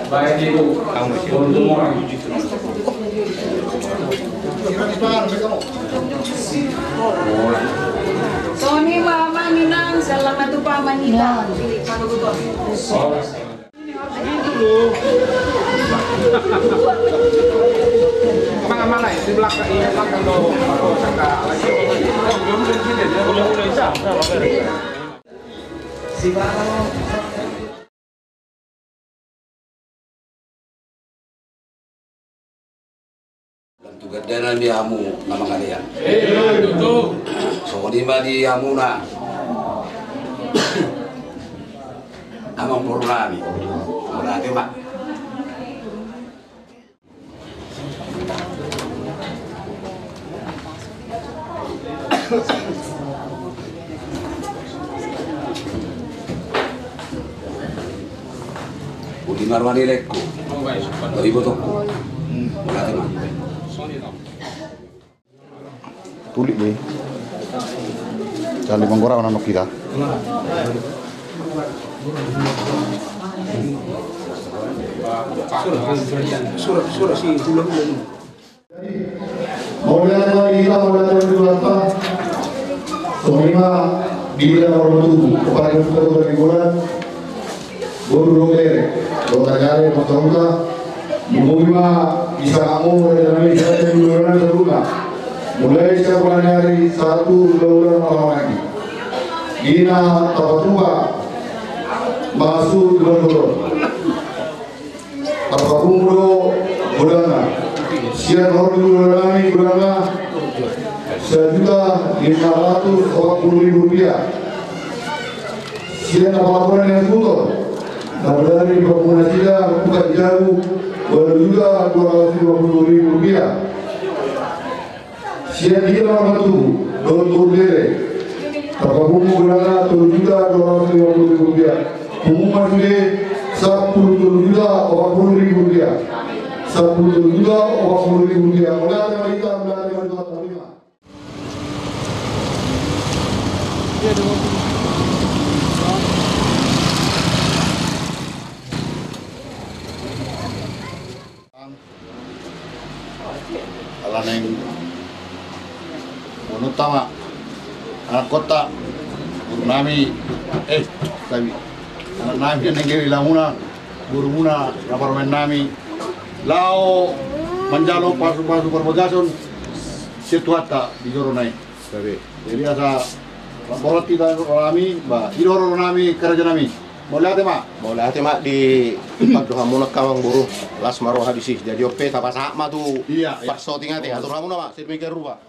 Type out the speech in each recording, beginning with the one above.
Tony mama minang salah satu pamanita. Mana di belakang do Tugas dalam di hamu nama kalian. So di di hamu na. Amang Purnami. Berarti Pak. Uli marwani lekku. Ibu toko. Berarti Pak. Tulik deh. Jangan dimanggora orang kita. Surah si tulang. Maulana kita Maulana Dulata Semua diberikan hormatu kepada ketua lingkungan Guru Romere Dr. Gare Masaruka Mumima bisa kamu dan Indonesia dan Luluran Saruka mulai sebulan hari 1 bulan orang lagi Dina Tapatua Masuk Gubernur Tapakumudo Budana Sian Hormulani Budana Rp1.540.000 Sian laporan yang tutup dari pemunasida bukan jauh Rp2.250.000 Sian hilang batu Dr. Lere Tapakumu Budana Rp7.250.000 Pengumuman sudah Rp10.240.000 Rp10.240.000 Mulai kita mulai Alaneng Unutama anak kota Purnami kami anak nami yang negeri lamuna burumuna laparmen nami lao manjalo pasu-pasu perbagason situata di joronai jadi asa laporan tidak kami ba idoro nami kerja nami boleh ate mak di pagdoha muna kamang buru las maro hadisi jadi ope tapas akma tu iya pakso tingati atur ramuna mak sirmikir rupa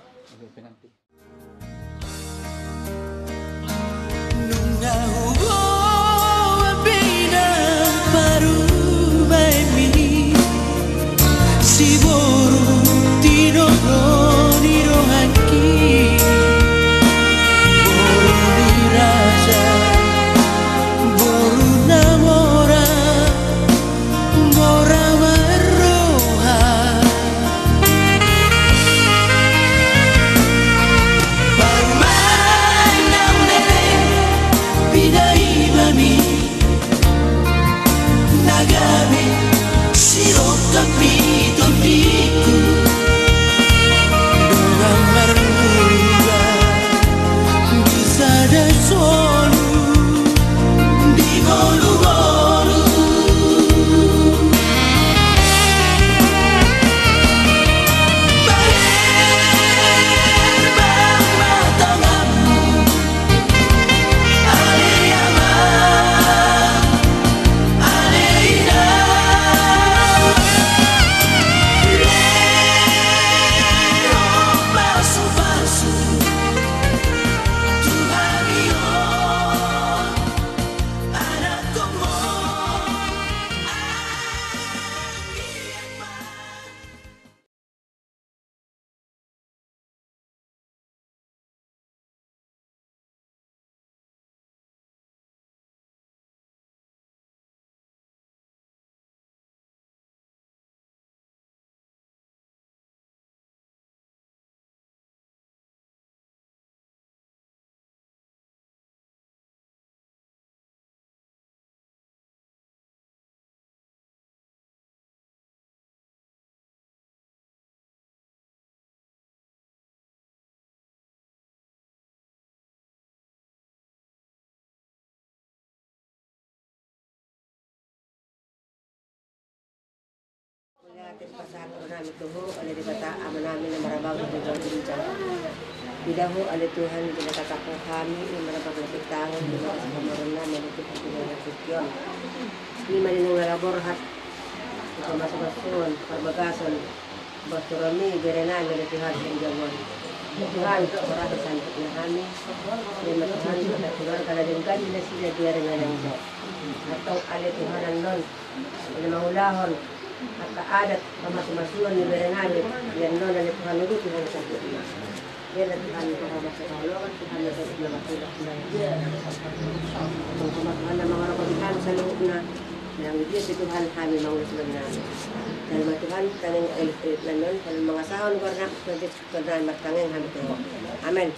Atis pasahan namin tuho, oleh di bata ama namin na marabang na bincang. Bidaho oleh Tuhan di nakatapo kami na marabang na pitangan di mga sa pamaron namin ito po pinagkikyon. Di maninong nalaborhat ito masamasun, parbagason, basto rami, berenan, oleh Tuhan sa Jawan. Tuhan, marami santik na kami. Di matuhan, Tuhan, kaladungkan nila sila di rin ng Diyos. Atau oleh Tuhan ang non, na mahulahon, at kaadat pamasuman ni Berenali yan no na Tuhan nito Tuhan sa Diyos. Yan ang Tuhan nito pamasukan Tuhan nito na matulak na kung kumakahan ng mga rapabihan sa loob na ng Diyos si Tuhan kami mangusulan namin. Dahil matuhan tanging elit na nun dahil mga sahon lugar na kundi matanging kami ito. Amen.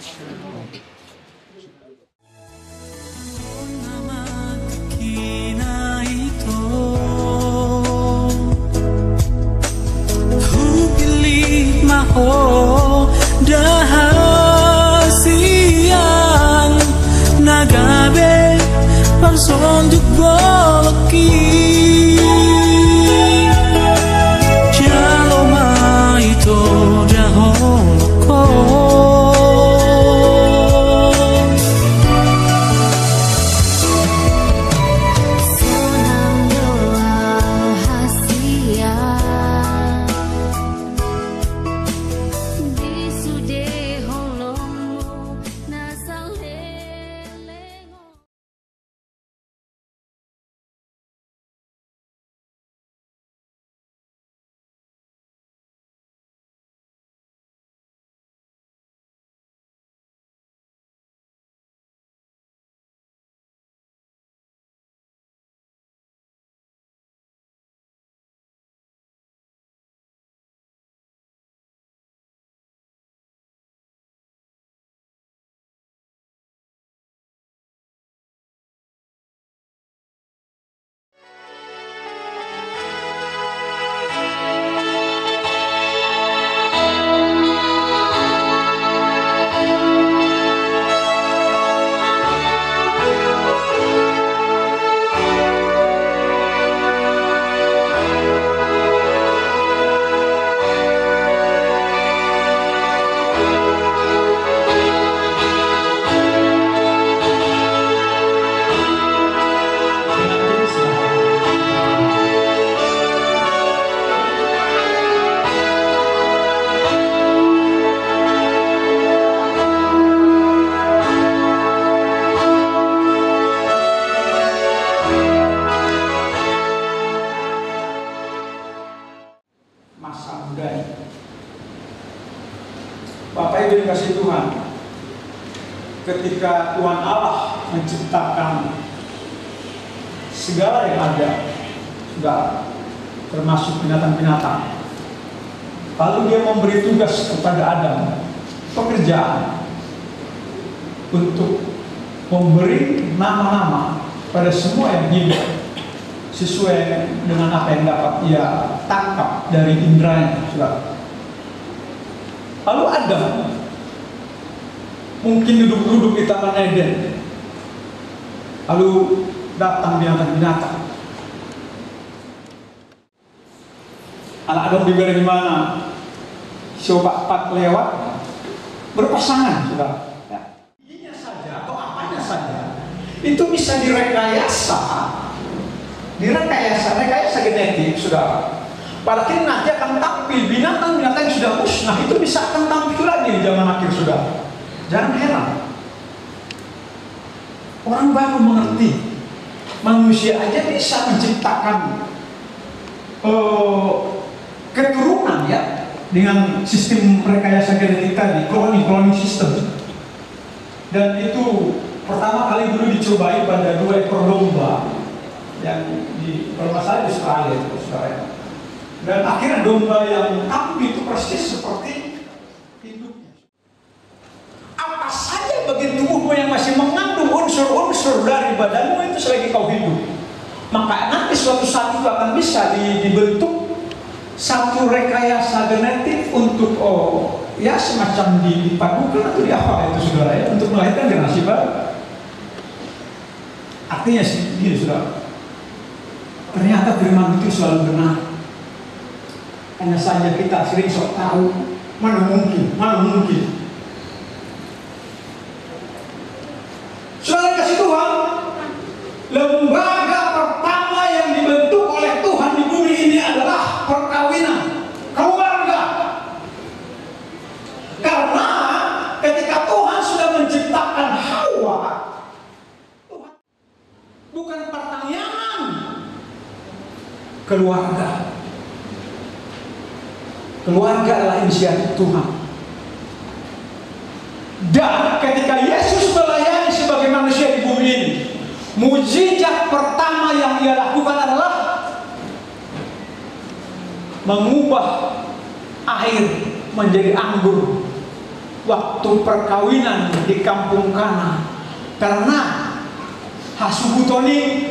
Oh, dahasian nagabe parsonduk bolaki jaloma itu daholo Bapak Ibu dikasih Tuhan, ketika Tuhan Allah menciptakan segala yang ada, sudah termasuk binatang-binatang, lalu Dia memberi tugas kepada Adam, pekerjaan untuk memberi nama-nama pada semua yang hidup sesuai dengan apa yang dapat ia tangkap dari indranya. Lalu Adam mungkin duduk-duduk di Taman Eden, lalu datang binatang-binatang. Anak Adam diberi di mana? Coba 4 lewat berpasangan, sudah. Ininya saja atau apanya saja itu bisa rekayasa genetik, sudah. Padahal nanti akan tampil binatang-binatang yang sudah musnah itu bisa akan tampil lagi di zaman akhir, sudah. Jangan heran. Orang baru mengerti manusia aja bisa menciptakan keturunan ya dengan sistem rekayasa genetik tadi, cloning system. Dan itu pertama kali dulu dicobai pada 2 ekor domba yang di permasalahan di Australia, saudara. Dan akhirnya domba yang tampil itu persis seperti induknya. Apa saja bagian tubuhmu yang masih mengandung unsur-unsur dari badanmu itu selagi kau hidup, maka nanti suatu saat itu akan bisa dibentuk satu rekayasa genetik untuk ya semacam dipadukan atau apa itu, saudara, ya, untuk melahirkan generasi baru. Artinya gini, saudara, ternyata firman itu selalu benar. Hanya saja kita sering sok tahu, mana mungkin. Saudara kasih Tuhan, lembaga pertama yang dibentuk oleh Tuhan di bumi ini adalah perkawinan, keluarga. Karena ketika Tuhan sudah menciptakan Hawa, Tuhan bukan pertanyaan keluarga. Keluarga adalah inisiatif Tuhan. Dan ketika Yesus melayani sebagai manusia di bumi ini, mujizat pertama yang ia lakukan adalah mengubah air menjadi anggur waktu perkawinan di kampung Kana. Karena Hasubutoni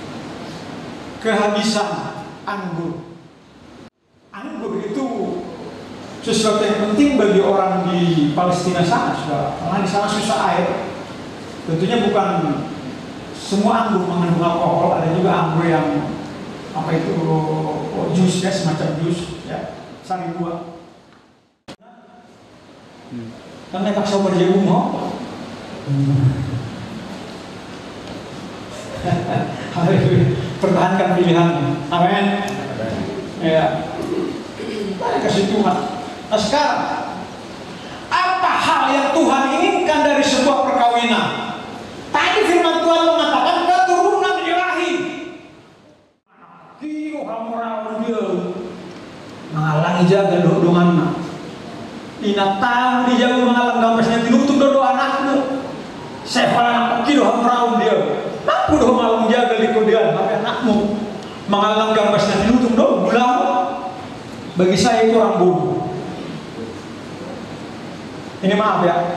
kehabisan anggur. Anggur itu sesuatu yang penting bagi orang di Palestina sana, saudara. Karena di sana susah air. Tentunya bukan semua anggur mengandung alkohol, ada juga anggur yang apa itu jus ya, semacam jus ya, sari buah. Kan mereka bisa berjebung, pertahankan pilihannya. Amin. Ya. Kasih Tuhan. Nah sekarang, apa hal yang Tuhan inginkan dari sebuah perkawinan? Tadi firman Tuhan mengatakan keturunan ilahi. Kiro hamuraun dia menghalangi jaga doa-doanya. Inatang dijaga menghalang gambarnya dinutup doa anakmu. Sefalan kiro hamuraun dia. Mampu doa malam jaga likudian tapi anakmu menghalang gambarnya dinutup doa bulan. Bagi saya itu orang bodoh. Ini maaf ya.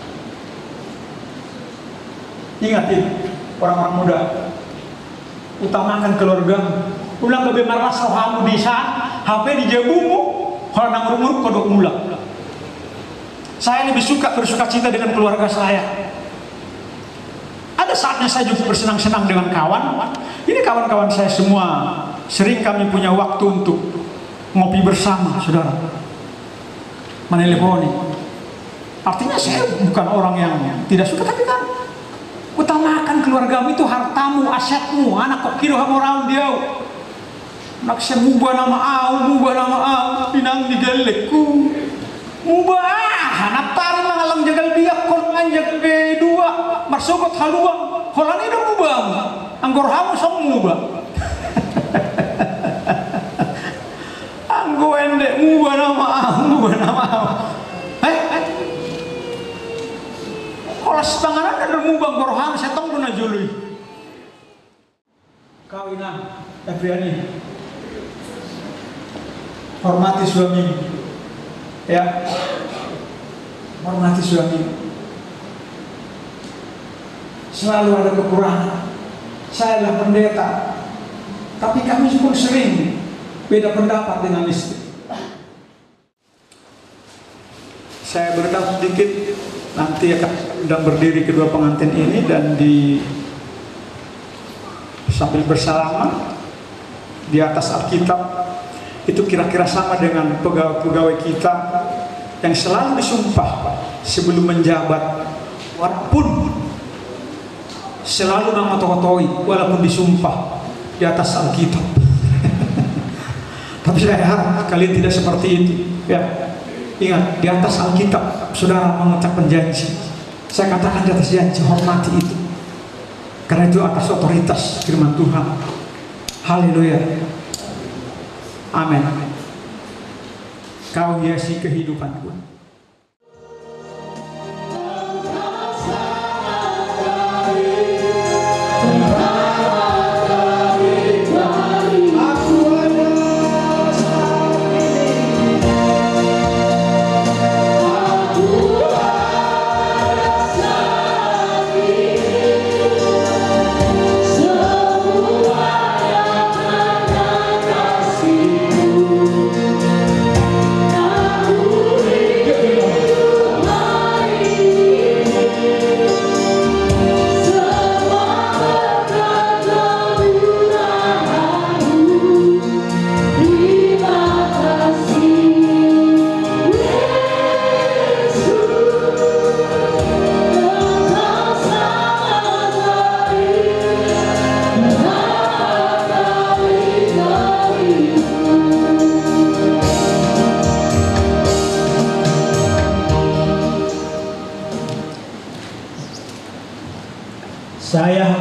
Ingatin orang-orang muda, utamakan keluarga. Ulang lebih marah sohamu di saat HP di jabumu, kalau nang rumur kodok mula. Saya lebih suka bersuka cita dengan keluarga saya. Ada saatnya saya juga bersenang-senang dengan kawan. Ini kawan-kawan saya semua. Sering kami punya waktu untuk ngopi bersama, saudara. Meneleponi. Artinya saya bukan orang yang tidak suka, tapi kan utamakan keluargamu, itu hartamu, asetmu. Anak kok kira orang dia. Nak saya mubah nama au, pinang digelekku. Mubah, anak tari mengalang jagal dia, kol anjak B2, marsokot haluang. Kolan itu mubah, anggor hamu sama mubah. Anggo endek mubah nama au. Kalau sepanganan ada mubah gorham setong pun ajului. Kawinan, Ebriani. Hormati suami. Ya. Hormati suami. Selalu ada kekurangan. Saya adalah pendeta. Tapi kami pun sering beda pendapat dengan istri. Saya berkata sedikit, nanti akan sedang berdiri kedua pengantin ini dan sambil bersalaman di atas Alkitab itu kira-kira sama dengan pegawai-pegawai kita yang selalu disumpah sebelum menjabat, walaupun selalu mengotot-otoi walaupun disumpah di atas Alkitab. Tapi saya harap kalian tidak seperti itu, ya. Ingat, di atas Alkitab saudara mengucapkan janji. Saya katakan di atas janji, hormati itu. Karena itu atas otoritas firman Tuhan. Haleluya. Amin. Kau hiasi kehidupanku.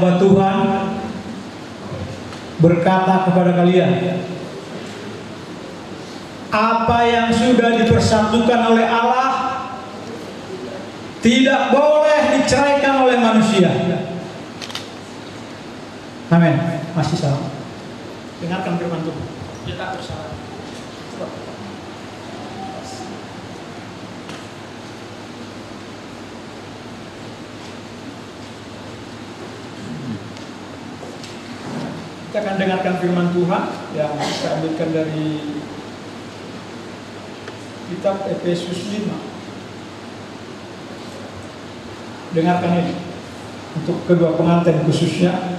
hamba Tuhan berkata kepada kalian, apa yang sudah dipersatukan oleh Allah tidak boleh diceraikan oleh manusia. Amin. Masih salah. Dengarkan firman Tuhan. Kita bersama. Kita akan dengarkan firman Tuhan yang saya ambilkan dari kitab Efesus 5. Dengarkan ini untuk kedua pengantin khususnya.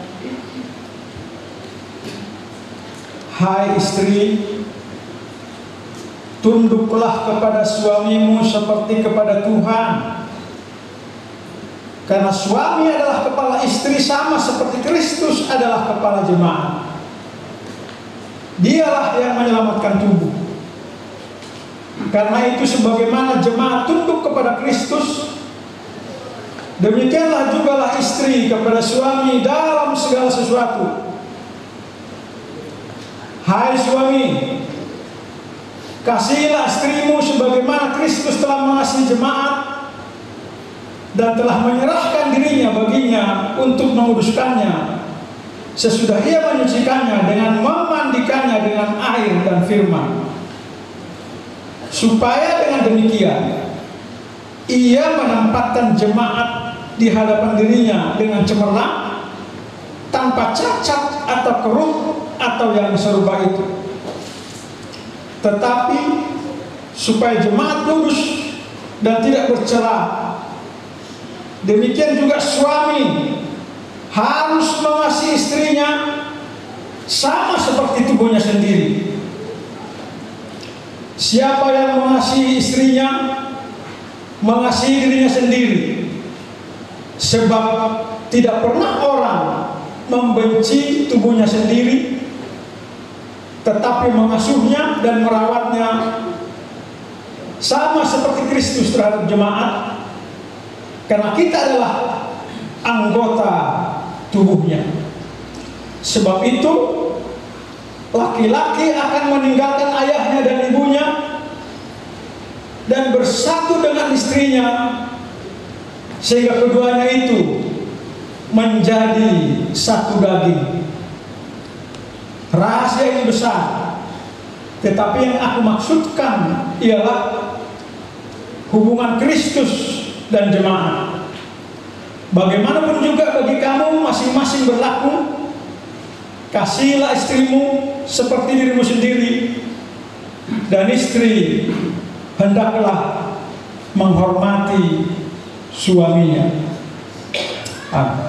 Hai istri, tunduklah kepada suamimu seperti kepada Tuhan. Karena suami adalah kepala istri sama seperti Kristus adalah kepala jemaat. Dialah yang menyelamatkan tubuh. Karena itu sebagaimana jemaat tunduk kepada Kristus, demikianlah jugalah istri kepada suami dalam segala sesuatu. Hai suami, kasihilah istrimu sebagaimana Kristus telah mengasihi jemaat dan telah menyerahkan dirinya baginya untuk menguduskannya, sesudah ia menyucikannya dengan memandikannya dengan air dan firman, supaya dengan demikian ia menempatkan jemaat di hadapan dirinya dengan cemerlang, tanpa cacat atau keruh atau yang serupa itu. Tetapi supaya jemaat kudus dan tidak bercela, demikian juga suami harus mengasihi istrinya sama seperti tubuhnya sendiri. Siapa yang mengasihi istrinya mengasihi dirinya sendiri, sebab tidak pernah orang membenci tubuhnya sendiri, tetapi mengasuhnya dan merawatnya sama seperti Kristus terhadap jemaat, karena kita adalah anggota tubuhnya. Sebab itu laki-laki akan meninggalkan ayahnya dan ibunya dan bersatu dengan istrinya, sehingga keduanya itu menjadi satu daging. Rahasia ini besar, tetapi yang aku maksudkan ialah hubungan Kristus dan jemaat. Bagaimanapun juga bagi kamu masing-masing berlaku, kasihilah istrimu seperti dirimu sendiri, dan istri hendaklah menghormati suaminya. Amin.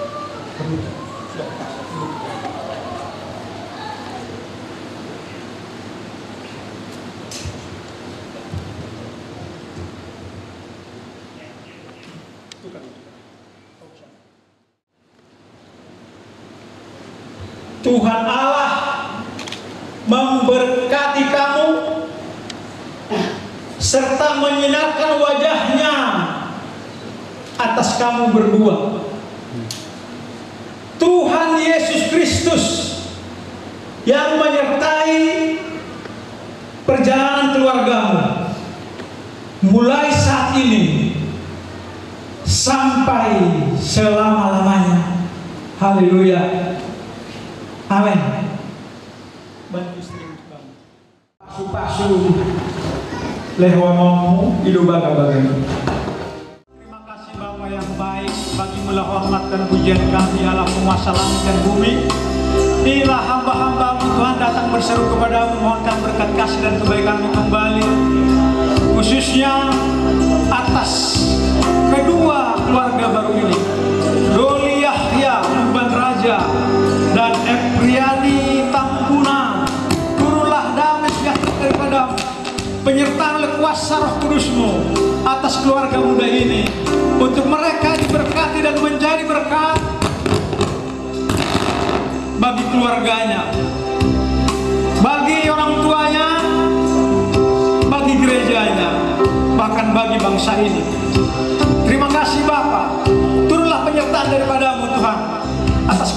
Tuhan Allah memberkati kamu serta menyinarkan wajahnya atas kamu berdua. Tuhan Yesus Kristus yang menyertai perjalanan keluargamu mulai saat ini sampai selama-lamanya. Haleluya. Amin. Bantu istri kamu. Pasu-pasu lehomomu ilubaga bagaimana. Terima kasih Bapa yang baik, bagimulah hormat dan pujian kami Allah penguasa langit dan bumi. Inilah hamba-hambamu Tuhan datang berseru kepadamu, mohonkan berkat kasih dan kebaikanmu kembali, khususnya atas kedua keluarga baru ini, Doli Yahya Urban Raja dan Epriani Tampuna. Turunlah damai sejahtera daripada penyertaan oleh kuasa Roh Kudus-Mu atas keluarga muda ini, untuk mereka diberkati dan menjadi berkat bagi keluarganya, bagi orang tuanya, bagi gerejanya, bahkan bagi bangsa ini. Terima kasih Bapa, turunlah penyertaan daripada-Mu Tuhan.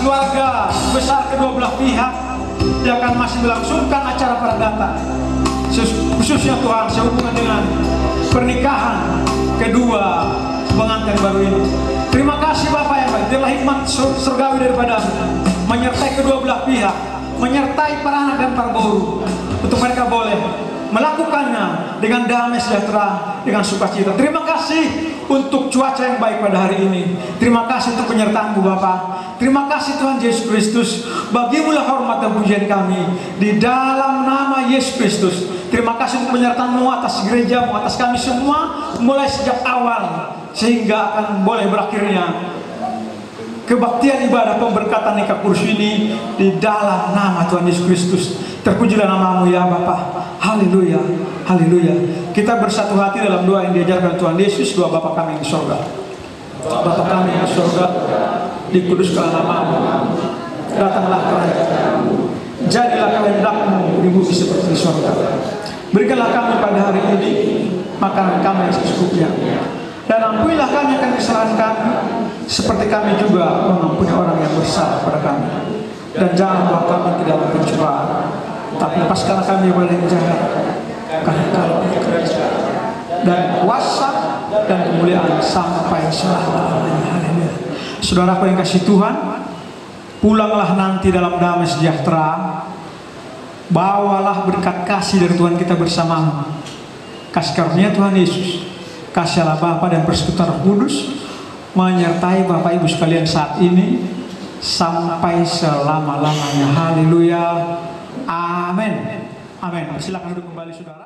keluarga besar kedua belah pihak yang akan masih melangsungkan acara perdata, khususnya Tuhan sehubungan dengan pernikahan kedua pengantin baru ini. Terima kasih Bapak yang baik, itulah hikmat surgawi daripada menyertai kedua belah pihak, menyertai para anak dan para guru untuk mereka boleh melakukannya dengan damai sejahtera, dengan sukacita. Terima kasih untuk cuaca yang baik pada hari ini. Terima kasih untuk penyertaan-Mu Bapa. Terima kasih Tuhan Yesus Kristus. Bagimulah hormat dan pujian kami di dalam nama Yesus Kristus. Terima kasih untuk penyertaan-Mu atas gereja-Mu, atas kami semua, mulai sejak awal sehingga akan boleh berakhirnya kebaktian ibadah pemberkatan nikah kudus ini di dalam nama Tuhan Yesus Kristus. Terpujilah nama-Mu ya Bapa. Haleluya, haleluya. Kita bersatu hati dalam doa yang diajarkan Tuhan Yesus, doa Bapa kami yang di surga. Bapa kami yang di surga, dikuduskanlah nama-Mu, datanglah kerajaan-Mu, jadilah kehendak-Mu di bumi seperti di surga. Berikanlah kami pada hari ini makanan kami yang secukupnya, dan ampunilah kami akan kesalahan kami, seperti kami juga mengampuni orang yang bersalah pada kami. Dan jangan bawa kami ke dalam pencobaan, tapi lepaskanlah kami dari yang jahat. Karena Kau kerajaan dan kuasa dan kemuliaan sampai selama-lamanya. Haleluya. Saudaraku yang kasih Tuhan, pulanglah nanti dalam damai sejahtera. Bawalah berkat kasih dari Tuhan kita bersamamu. Kasih karunia Tuhan Yesus, kasih Allah Bapa dan persekutuan Roh Kudus menyertai Bapak Ibu sekalian saat ini sampai selama-lamanya. Haleluya. Amin. Amin. Silakan duduk kembali saudara.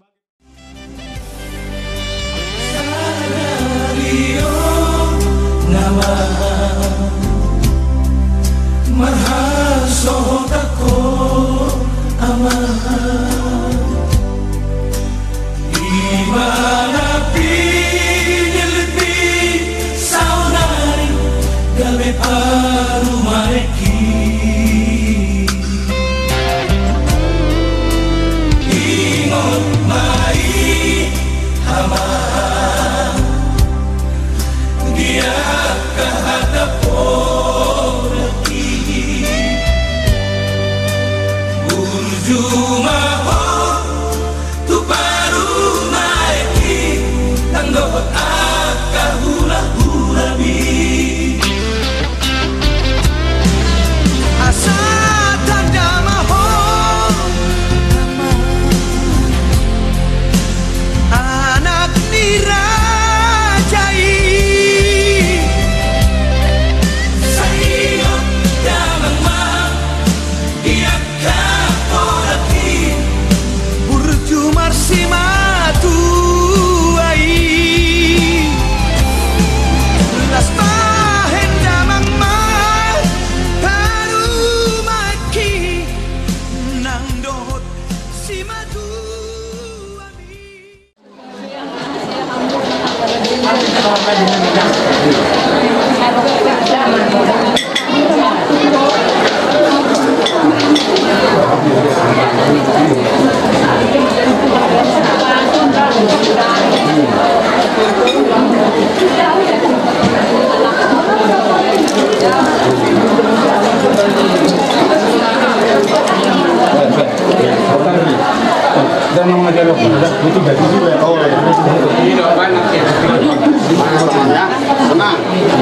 Senang.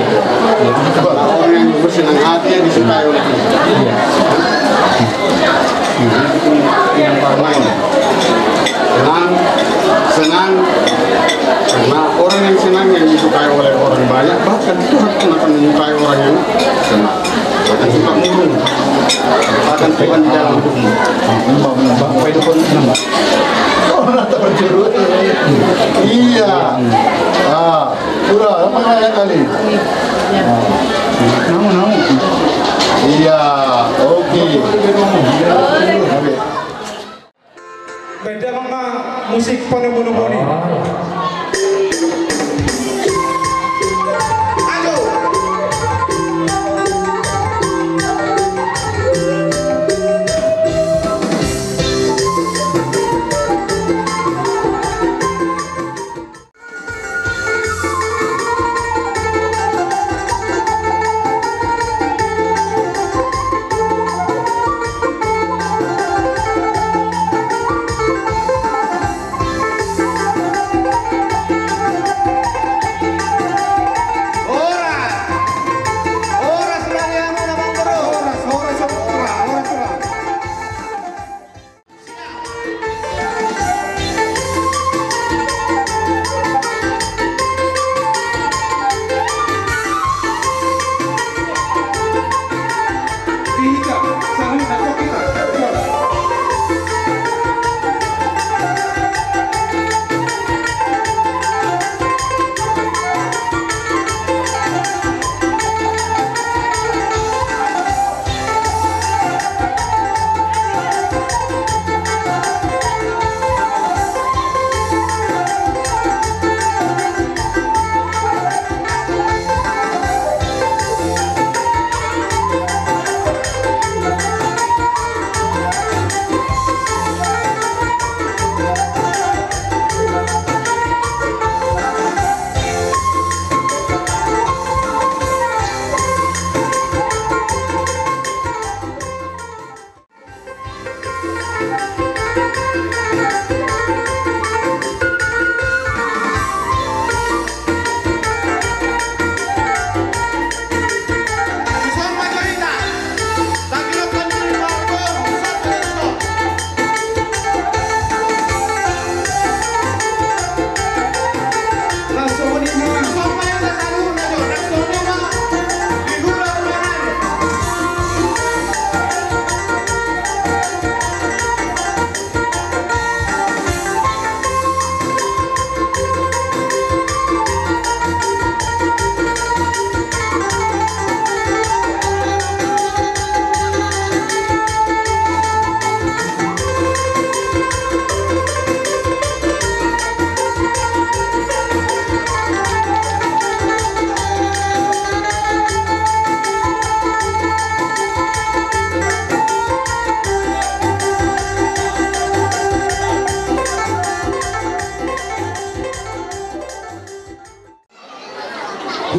Orang yang bersenang hati yang disukai oleh kita. Yang lain. Senang. Karena orang yang senang yang disukai oleh orang banyak, bahkan Tuhan pun akan menyukai orang yang senang. Bahkan suka murung. Bahkan Tuhan di dalam hidupmu. Bapak itu pun senang. Orang tak berjerut. Iya. Sudah, apa kaya kali? Namun. Iya, oke. Beda sama musik penuh-penuh ini.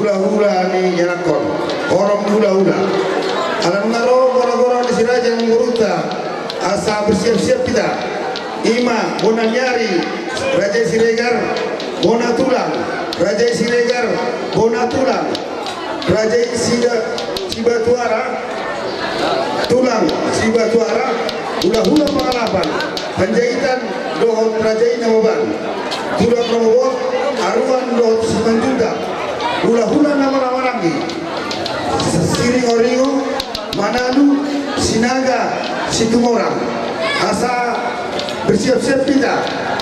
hula-hula ni janakon orang hula-hula alam ngaro gora-gora di siraja nguruta asa bersiap-siap kita Ima Bona Nyari Raja Siregar Bona Tulang Raja Siregar Bona Tulang Raja Sibatuara Tulang Sibatuara hula-hula pengalapan Panjaitan Dohot Rajai Namaban Tulang Romobot Aruan Dohot Simanjunda hula-hula nama-nama lagi Siringo-ringo Manadu Sinaga Situmorang asa bersiap-siap kita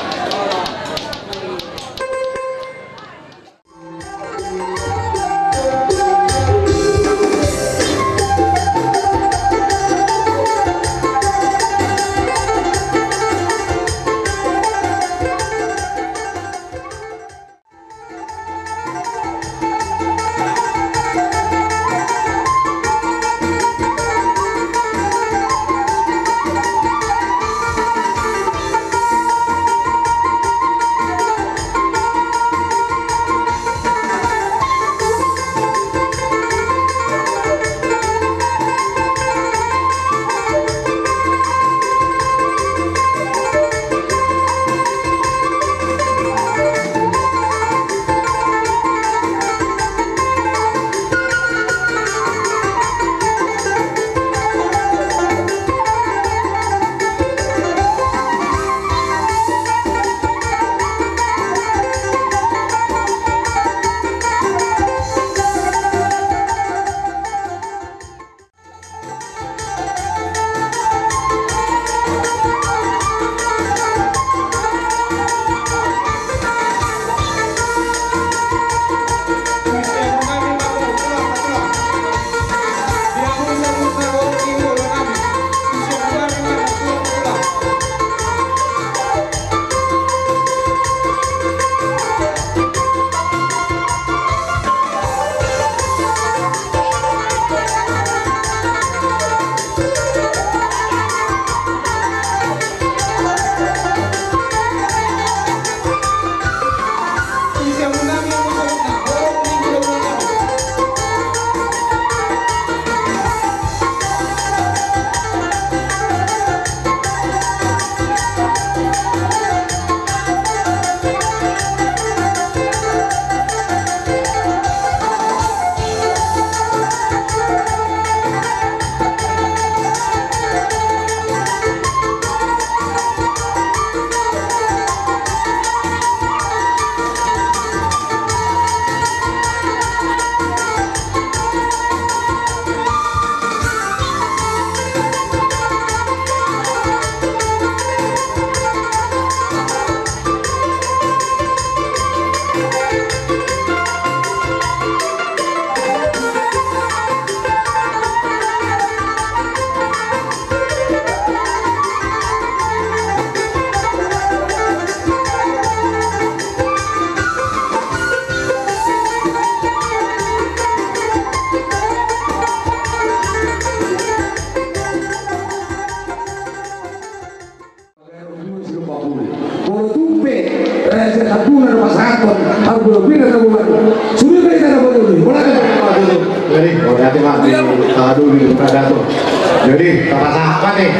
Jadi, apa nih?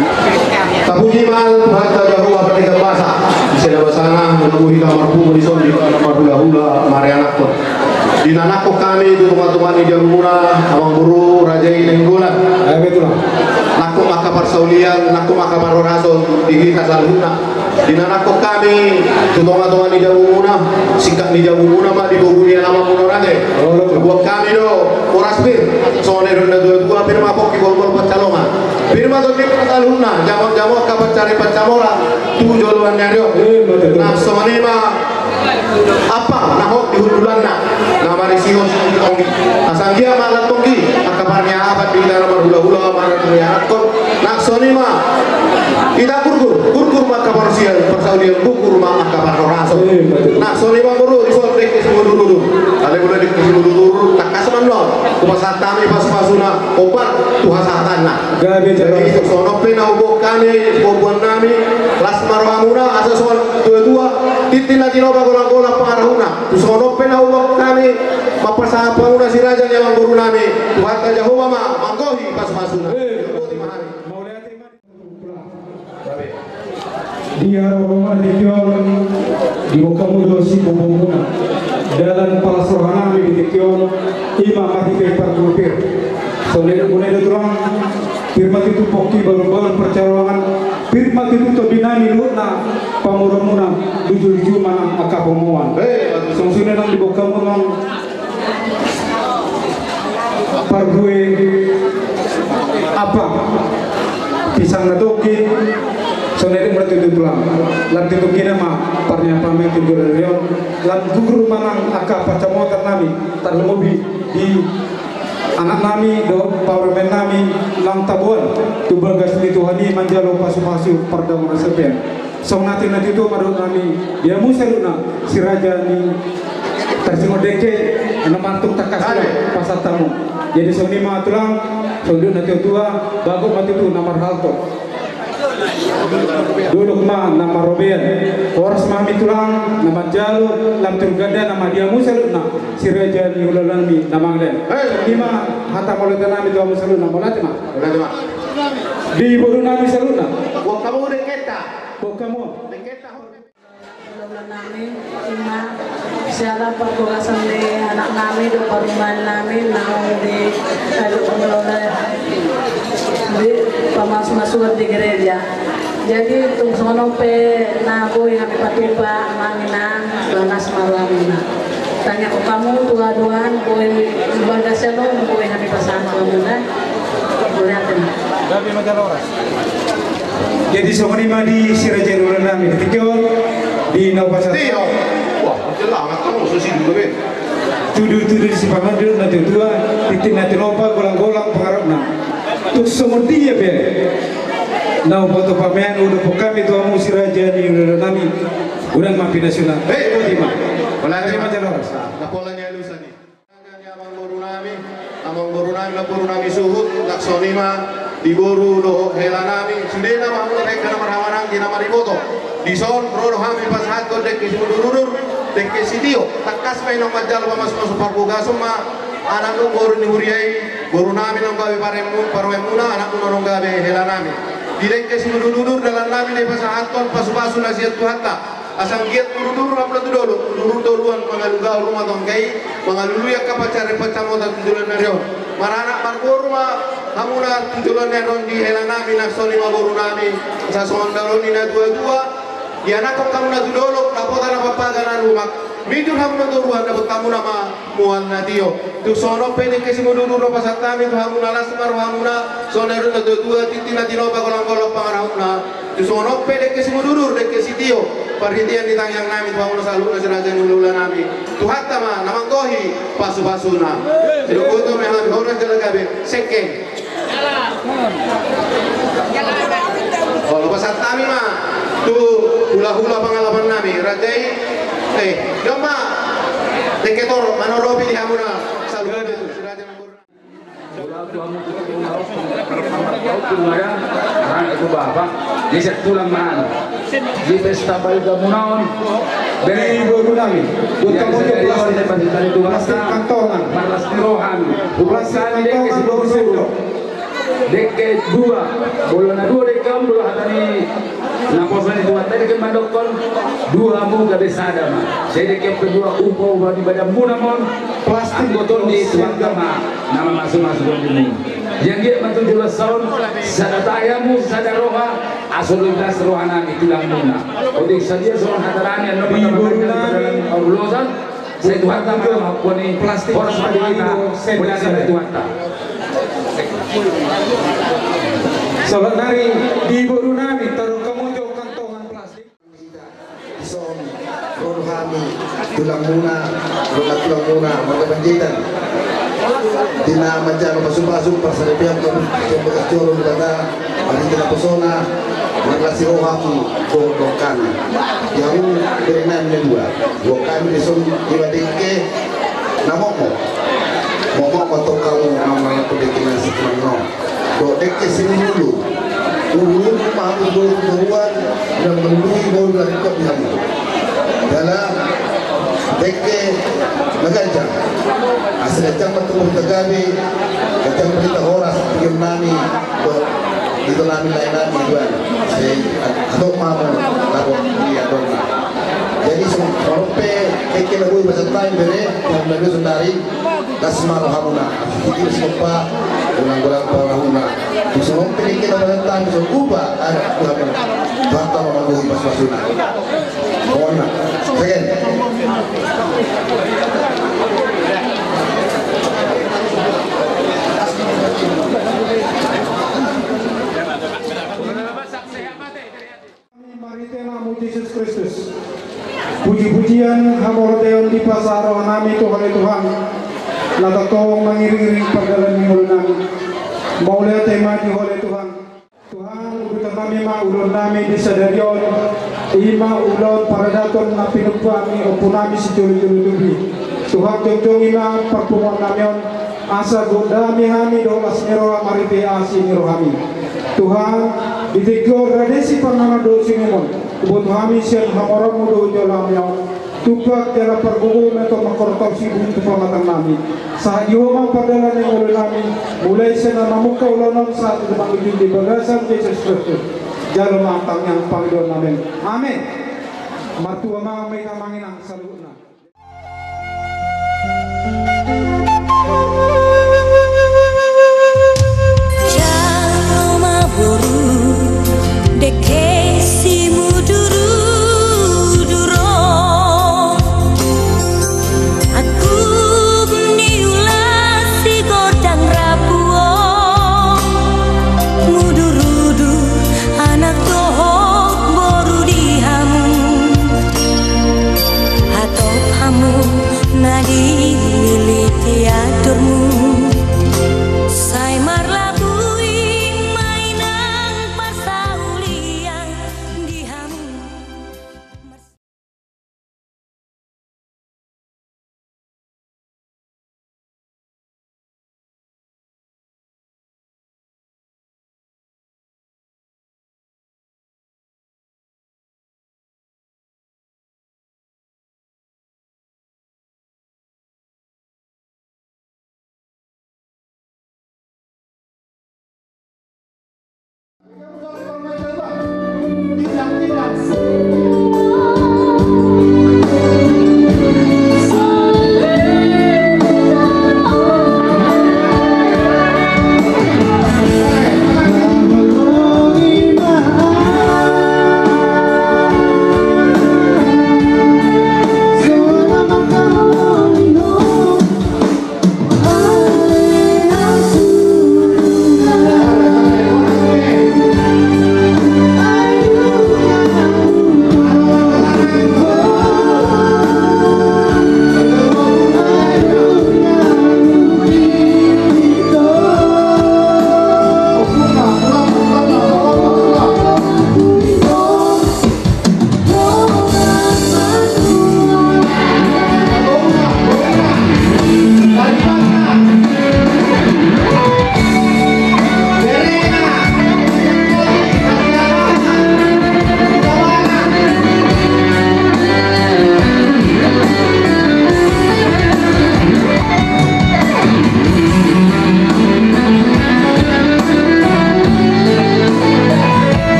Tapuji mal Tuhan Tajahuwa bertiga bahasa. Bisa dapat sana menemui kamar pun di sini kamar hula-hula Marianakot. Di nanakok kami itu teman-teman di Jamuna, Abang Guru, Raja Inenggulan. Betul. Nakok maka persaulian, nakok maka marorason di kita salhuna. Di nanakok kami itu teman-teman di Jamuna, singkat di Jamuna mah di Bogunia nama Munorate. Buat kami do, Orasbir, soalnya ronda dua firma poki gol-gol pacalongan. Firma tuh di salhuna, jamok-jamok kabar cari pacamora, tuh joluan nyario. Nah, soalnya mah apa nahok di hululanna nama risihon tongi asanggia malat tongi akabarnya abad di dalam hula-hula marat riarakon naksoni ma kita kurkur maka persaudian kurkur maka akabar noraso naksoni ma guru disolek ke semua dulu kali boleh di semua dulu tak kasaman lo kumasatami pas-pasuna opat tuhasatana jadi sono pena ubok kami bobuan nami las marwamuna asa soal dua-dua titil lagi noba golang-golang pengarahuna sono pena ubok kami masa panguna si raja yang guru nami Tuhan Jehovah ma manggohi pas-pasuna. Dia rombongan di Bokamudo si Bomona dalam palas rohani di Tikion imam mati ke parkupir soalnya bunyi terang firman itu poki baru-baru percawangan firman itu tobinani luna pamurumuna tujuh mana akapomuan songsunan nang di Bokamudo pargue apa pisang natoki soalnya itu berarti tulang lan tutup kina mah parnya pamit tidur rion lan guru manang aka pacamotan nami terlebih di anak nami do powerman nami lang tabuan tu bagas ni Tuhani manjalo pasu-pasu pardam resepen song nanti itu marut nami dia museluna si raja ni tersingot deke ana mantuk takasila pasar tamu jadi soni mah tulang sondu nanti tua bago mati tu namar halto duduk mah nama Robian horas mami tulang nama Jalu lam turgada nama dia musaluna si raja ni ulalami nama nglen lima hata molata nami dia musaluna molata mah di boru nami saluna Wah kamu udah keta. kamu namin ima siapa pertugasan di anak kami di perumahan kami namun di pengelola di pemasuk di gereja jadi tung sono pe nago yang kami patipa manginang donas malamina tanya ke kamu dua-duaan boleh ibadah selo boleh kami pasang kamu nah boleh apa Gabi Majaloras jadi songonima di Sirajan Ulanami di Tikion di Nawabasar. Wah, jelas kamu susi dulu be. Tudu si pamandir nanti dua titik nanti lopa golang-golang pengharapna. Tuk semua dia be. Nau foto pamean udah pokami tua musi raja di Ulanami. Udah mapi nasional. Hei, lima. Pelari Majaloras. Napolanya lusani. Amang borunami la borunami suhut laksonima di boru do helanami sudena mahmud rek kana marhamanang di nama riboto di son rodo hami pas hatto dekke sudurur dekke sidio takas mai no majal pamas masuk parbuga summa anak nu boru ni huriai borunami no gawe paremuna anak nu no gawe helanami di dekke sudurur dalam nami ne pas hatto pasu-pasu nasihat tuhatta asang giat turun ramla tu dulu duluan mengaluga rumah tongkai mengalulu ya kapacare pacamota tujulan narion marana margo rumah hamuna tujulan narion di helana minak soli maboru nami sasongan daloni na dua ya nakam kamu na tudolo kapota na papaganan rumah midul hamuna turuan dapat kamu nama mual natio tu sono pede kesi muduru no pasatami tu hamuna lasmar hamuna soneru na dua titina tinoba kolong-kolong pangarahuna tu sono pede kesi muduru de kesi tio perhentian di tangyang nami Tuhan Allah selalu nasiraja nulula nami Tuhan tama namanggohi pasu-pasuna hidup mehami horas jalagabe sekeng kalau pasal kami mah tuh hula-hula pengalaman nami rajai doma deketor manorobi di hamuna selalu nasiraja itu bapak di tulang mana di pesta balga munaon dari boru nami yang saya dapat dari plastik kantongan plastik rohan plastik kantongan deke dua bolona dua deke dua hatani naposan itu tadi ke mandokon dua mu gabe sadama saya deke kedua umpo di badan munamon plastik botol di tuan gama nama masuk-masuk ini yang dia bantu jelas sound sadatayamu sadaroha asululas rohanami tulang muna odik saja soal hadarani yang lebih dalam aulosan saya Tuhan tahu koni plastik orang seperti kita belajar dari Tuhan tahu salat nari di boru nami taruh kemujo kantongan plastik Son rohani tulang muna mata penjitan dina majano pasum-pasum persalepian ke bekas coro dana marita pesona maglasi rohamu bodokan yang berenan dua kami dison ibadike namomo motok kamu nama pedekinan sepenuhnya dodek kesini dulu mahu beruan dan memenuhi bau dari kau dalam Deke nagajang asal jang bertemu tagabi kajang berita horas tiga nami itu nami lain nami dua saya atau mamu lalu dia dona jadi sampai keke lagu bahasa lain bere yang lagu sendiri kasmal hamuna itu semua ulang-ulang pahuna semua keke bahasa lain bisa ubah ada hamuna bantah memanggil pas-pasuna mohon second Yesus Kristus. Puji-pujian hamordeon di pasar nami Tuhan Tuhan. Natatong mengiring-iring pagdalan minggu nami. Maulia tema di oleh Tuhan. Tuhan ubutan nami ma ulon nami di sadarion. Ima ulon paradaton na pinupami o punami si juli-juli. Tuhan jong-jong ina pertemuan namion. Asa godami hami dolas nero marite asi nero hami. Tuhan ditikor radesi panana do sinumon. Kebutuhan siang hamoram mudo jolamnya tupak jala pergugun atau makortau sibuk tu pamatang nami saat iwama padalan yang oleh nami mulai sena namuka ulanon saat demang itu di bagasan Yesus Kristus jala matang yang panggilan amin amin martua ma may kamangin ang saluna Jama boru deke atau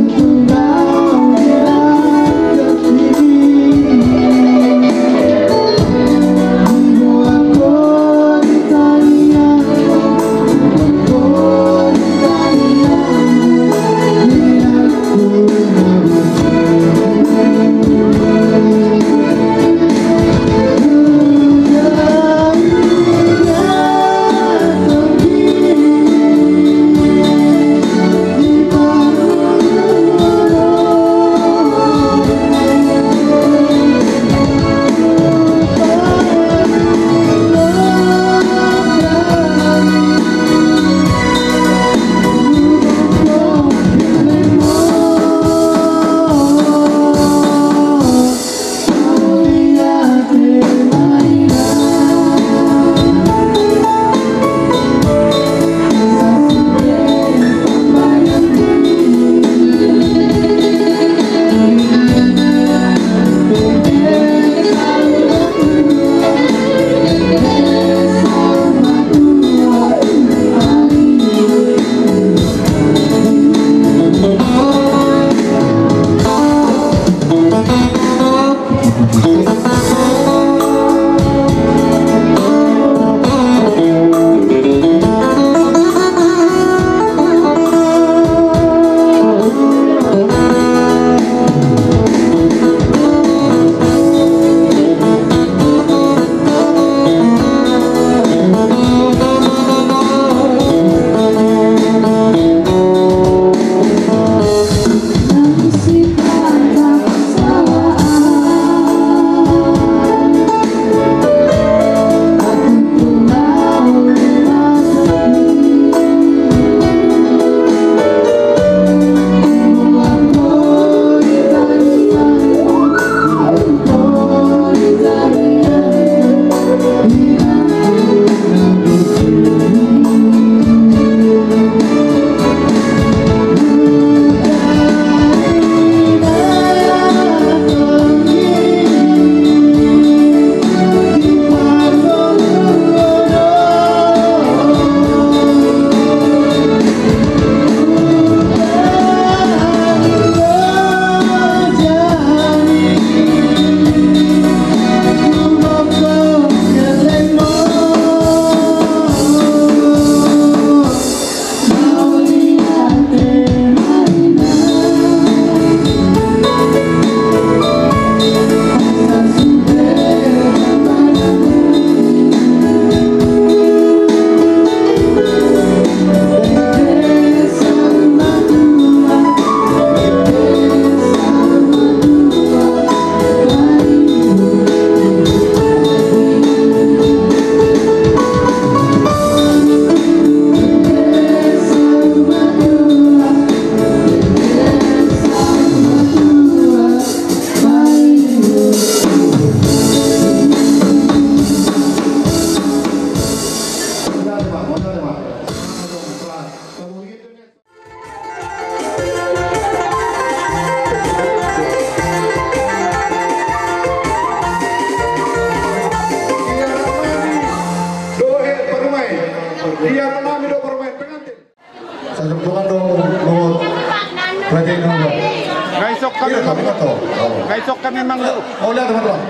Kaisok kami memang lu. Oh, lihat teman-teman.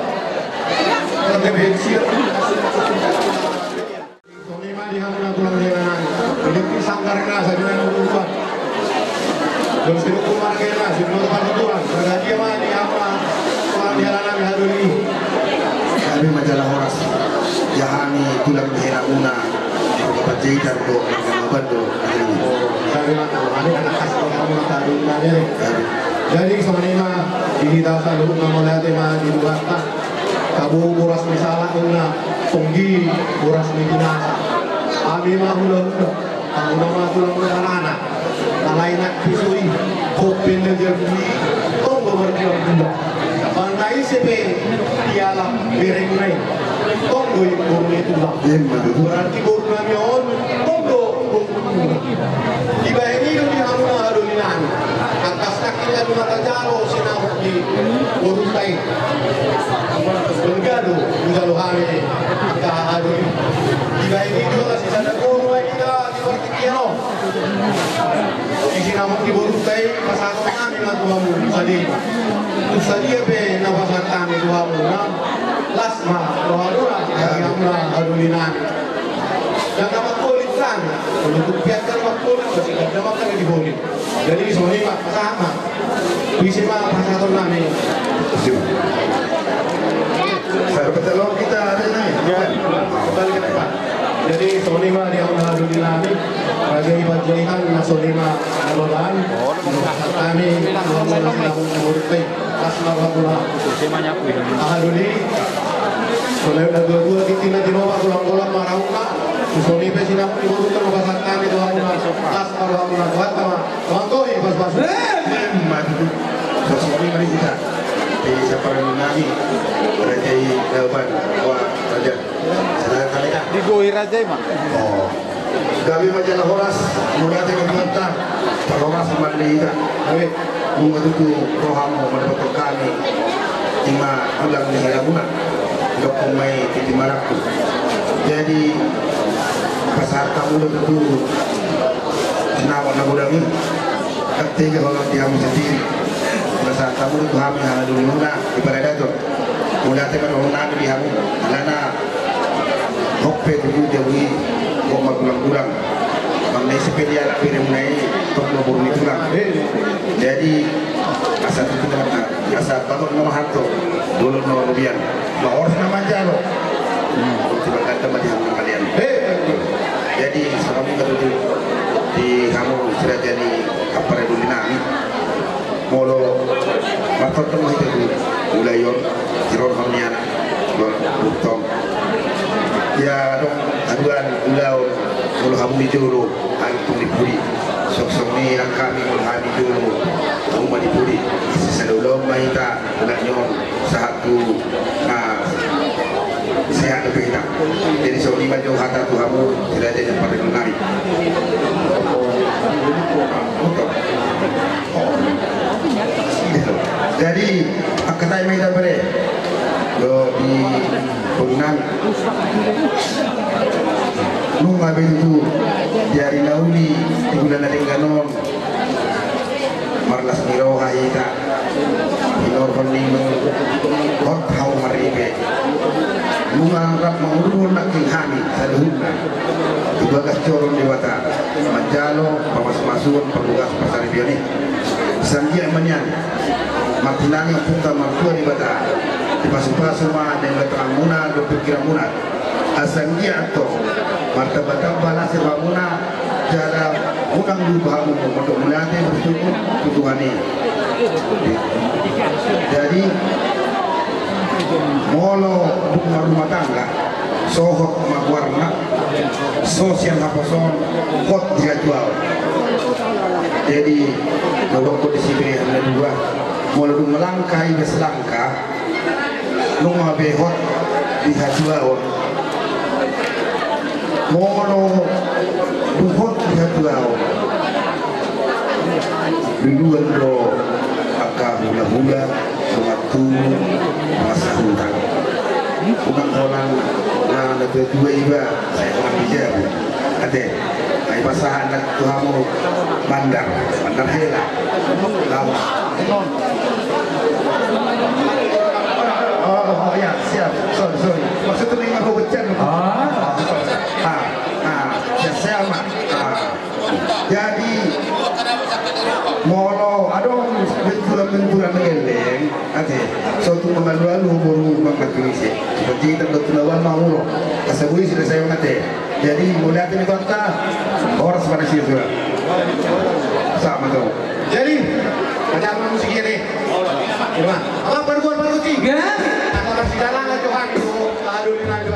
Lima di hamuna pulang dengan ini sanggar nasa dengan urusan. Terus itu kumar kena, sebelum depan tuan. Bergaji mah di apa? Pulang di halaman haduri. Kami majalah horas. Yahani tulang di hamuna. Berjajar do, makan do. Kami mah ini anak khas di hamuna tadi nanya. Jadi sebenarnya ini tahu selalu nama tema di luar tak kabu boras misalah una punggi boras minasa. Abi mah udah kamu nama tulang anak lain nak pisui kopin jadi tunggu berjuang dulu. Pandai sepe tialah bereng lain tunggu ibu itu lah. Berarti guru kami on tunggu di bawah ini di hamuna harulinan. Atas kaki dan mata Manjalo sinabot di Borutay. Belgado, Manjalo kami kahado. Jika ini juga si Sadagoro ay kita di Bortikiano. Isinamot di Borutay, pasako namin na tuwa mo sa di. Sa dia be nabasan kami tuwa mo na lasma, tuwa yang na adulin namin. Dan dapat kulit kan, untuk biarkan waktu masih ada makan di bawah. Jadi soalnya pak sama, bisa mah pasal nami. Saya betul kita ada nih. Kembali ke depan. Jadi soalnya mah dia mengalami nami, bagi bagian soalnya mah alolan. Kami mengalami murid asma Allah. Semuanya aku. Alhamdulillah. Soalnya udah dua titik di bawah pulang-pulang marahuna. Susoni pe sinap di bawah terus pasang itu ana las kalau ana buat sama mangkoi pas-pas. Madu. Susoni mari kita. Di saparan nami. Raja Elban. Wah, raja. Sedang kali dah. Di Goir Raja mah. Oh. Kami majalah Horas mulai dengan kata Horas mandiri. Kami mengutuk rohamu mendapat kami. Cuma ulang di Laguna. Untuk pemain di Maraku. Jadi pasar kamu itu kenapa nak ini ketika kalau dia sendiri pasar kamu itu kami ada dulu di pada itu mulai teman orang di kami karena hope itu dia beri koma kurang mengenai sepeda lah pilih mengenai pemburu itu lah jadi asal itu mana asal bangun nomor satu dulu nomor biar mau orang nama jalo tiba kata macam kalian jadi kami berdua di kamu sudah jadi apa dulu nami molo makot temu itu mulai yon jiror hamnya buktong ya dong aduan ulau mulu kamu di juru aku di puri sok-sok ni yang kami mulu kami juru kamu di puri sesalulong mahita ulang nyon satu sehat lebih enak. Jadi soal lima jauh harta tu kamu tidak ada yang pada menari. Jadi kata yang kita beri di Bunang nunga itu dari nauli di bulan Adengganon marlas miro haita minor konimo hot hau maribe bunga rap mengurun nak kihani saluhuna tugas coron dewata majalo pamas-masuan petugas pasar bioni sanjia manyan makinani punta martua di bata di pasu-pasu ma dan batang muna do pikiran muna asangia to martabat balas muna jara unang dulu kamu untuk melihat bersyukur tujuannya jadi molo rumah tangga sohok magwarna sosial haposon kot dia jual jadi kalau kondisi beri ada dua molo melangkai beselangkah rumah behot dihajual molo duhot dihajual duluan do akar hula-hula waktu masa hutan bukan orang yang ada dua iba saya orang bijak ada ay pasahan na kamu bandar hela lawa oh ya siap sorry maksudnya lima kebecan ya sama jadi molo aduh benturan ngeleng ate suatu mengalu baru mengakui seperti kita bertulawan mau kasabui sudah saya mengate jadi mulai ini kota orang pada sini juga sama tuh jadi macam musik ini apa perempuan baru tiga kalau masih jalan Johan itu aduh